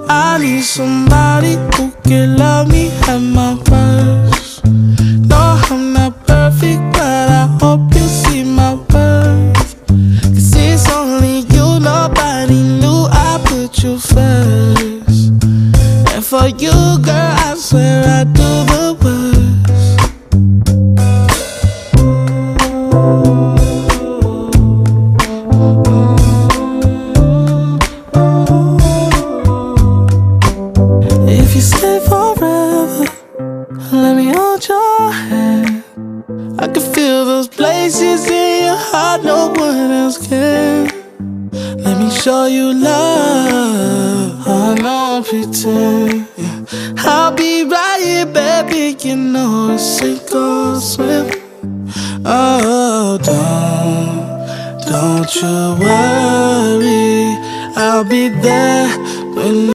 I need somebody who can love me at my worst. No, I'm not perfect, but I hope you see my worth. 'Cause it's only you, nobody knew I put you first. And for you, girl, I swear I do the worst. If you stay forever, let me hold your hand. I can feel those places in your heart no one else can. Let me show you love, I don't pretend. I'll be right here, baby, you know it's sink or swim. Oh, don't you worry, I'll be there when